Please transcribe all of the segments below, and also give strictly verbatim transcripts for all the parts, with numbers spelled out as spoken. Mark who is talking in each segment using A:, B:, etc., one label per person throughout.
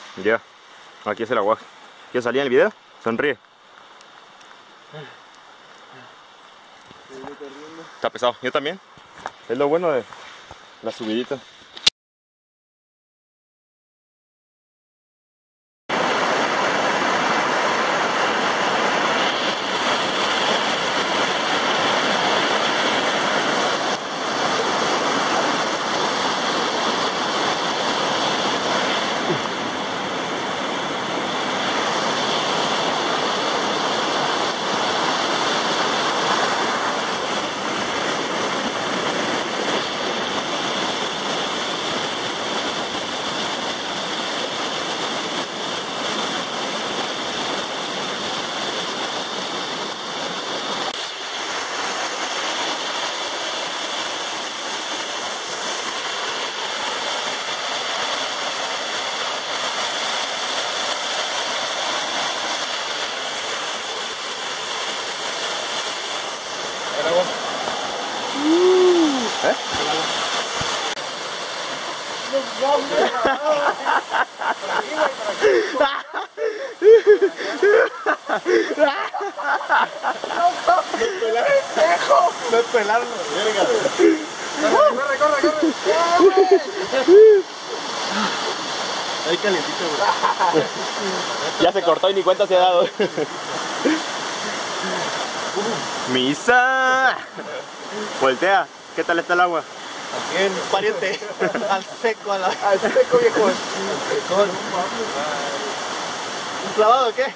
A: Ya, yeah. Aquí es el aguaje. ¿Quieres salir en el video? Sonríe. Está pesado, yo también. Es lo bueno de la subidita. ¿Eh?
B: Me pelaron la verga. Corre, corre, corre. Ahí calientito, güey.
A: Ya se cortó y ni cuenta se ha dado. ¡Misa! Voltea, ¿qué tal está el agua?
B: Bien, pariente. Al seco, a la... al seco, viejo. ¿Un clavado o qué?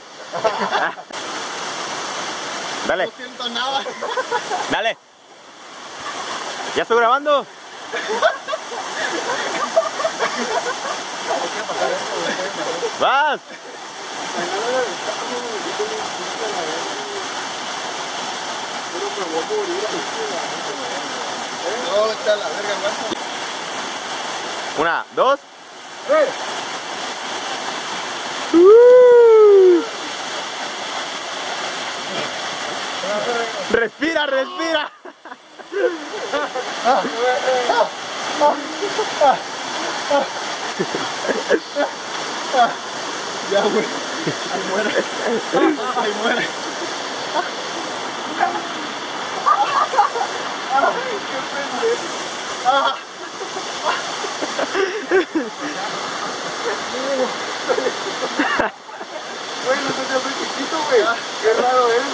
A: Dale.
B: No siento nada.
A: Dale. ¿Ya estoy grabando? ¡Vas!
B: No, está la verga, güey.
A: Una, dos.
B: ¡Eh!
A: Uh. Respira, respira.
B: Ya, güey. Ahí muere. Ahí muere. Ay, qué pendejo. Güey, no se te hace chiquito, güey. Qué raro es.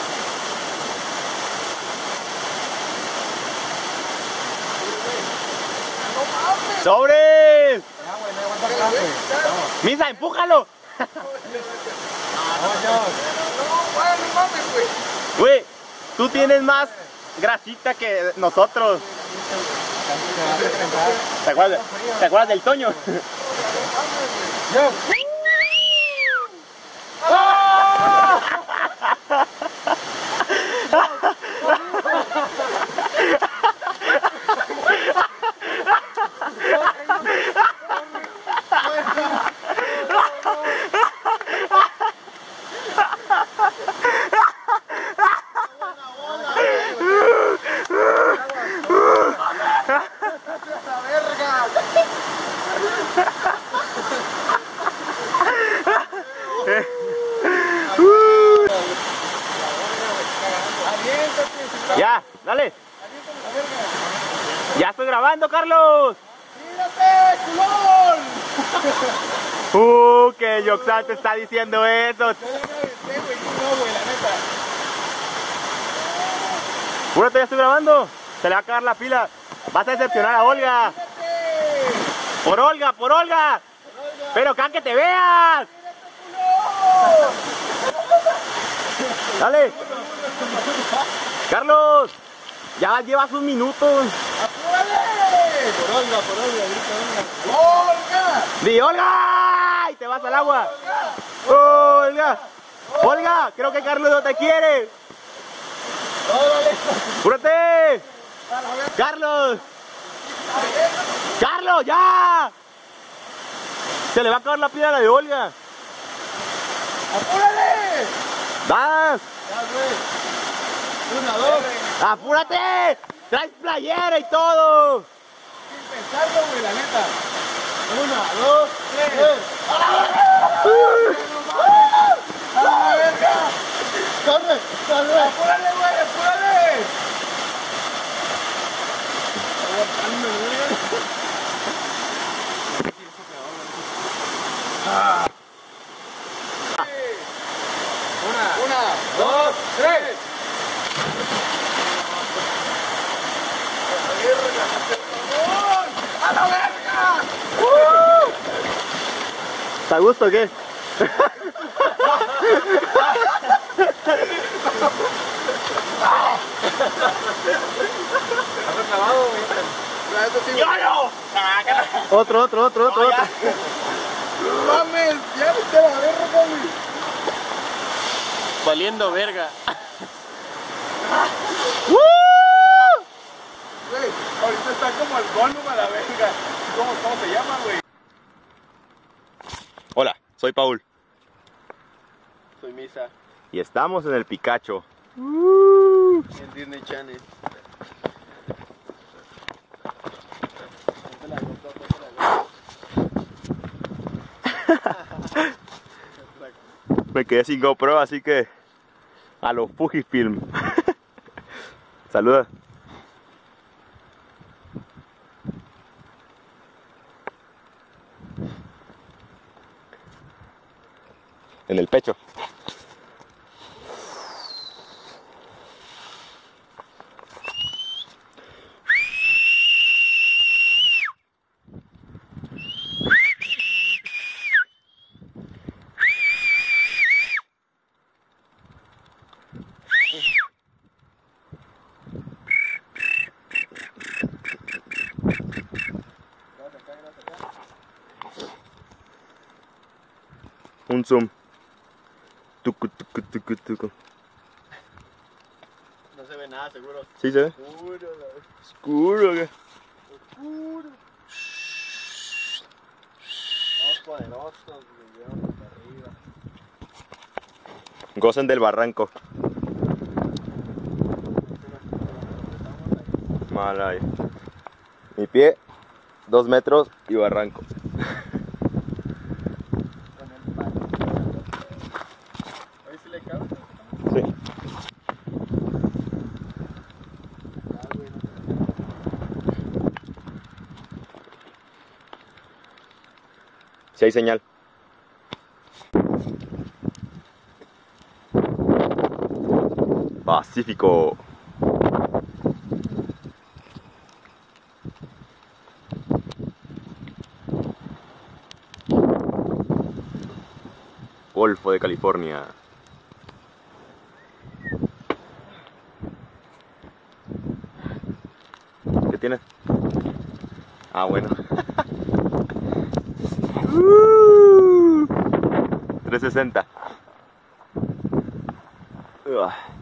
A: ¡Sobres!
B: Ya, güey, no aguanta más, güey.
A: ¡Misa, empújalo!
B: No, güey, no mames, güey.
A: Güey, tú tienes más grasita que nosotros. ¿Te acuerdas, ¿te acuerdas del Toño?
B: Ya.
A: Ya, dale. Ya estoy grabando, Carlos.
B: ¡Mírate, culón!
A: Uh, que Yoxal te está diciendo eso.
B: Yo ya me aventé, güey. No, güey, la neta.
A: Júrate, ya estoy grabando. Se le va a acabar la pila. Vas a decepcionar a Olga.
B: ¡Mírate!
A: Por Olga, por Olga. Pero can que te veas. Dale. Carlos, ya llevas un minuto.
B: ¡Apúrale! Por Olga, por Olga, grita Olga. ¡Olga!
A: ¡Di Olga! Y te vas al agua. Olga. Olga, creo que Carlos no te quiere.
B: ¡Órale!
A: ¡Apúrate! ¡Carlos! ¡Carlos, ya! Se le va a acabar la pila a la de Olga.
B: ¡Apúrale!
A: ¡Vas!
B: Ya, güey. Una, dos.
A: ¡Apúrate! ¡Traes playera y todo!
B: Sin pensarlo, güey, la neta. Una, dos, tres. ¡Corre! ¡Corre! ¡Apúrale, güey! ¡Apúrale! Aguantando, güey. Ah. Una, una, dos, tres. ¡A la verga! ¡Uh!
A: ¿Está a gusto o qué? Otro, otro, otro, otro, otro.
B: ¡No mames! ¡Ya viste la verga, güey!
A: Valiendo verga.
B: Güey, ahorita está como el Gollum a la verga. ¿Cómo, cómo se llama, güey?
A: Hola, soy Paul.
B: Soy Misa.
A: Y estamos en el Picacho.
B: En Disney Channel.
A: Me quedé sin GoPro, así que a los Fujifilm. Saluda. En el pecho. Un zoom. Tucu, tucu, tucu, tucu.
B: No se ve nada, seguro.
A: ¿Sí se ve?
B: Oscuro,
A: Oscuro, ¿qué?
B: oscuro. Vamos poderosos, me llevamos para arriba.
A: Gocen del barranco. Mal ahí. Mi pie, dos metros y barranco.
B: Con el palo. ¿Ahí sí le cabe?
A: Sí.
B: Ah, güey, no.
A: Si hay señal. Pacífico. Golfo de California. ¿Qué tienes? Ah, bueno. uh, trescientos sesenta. Ugh.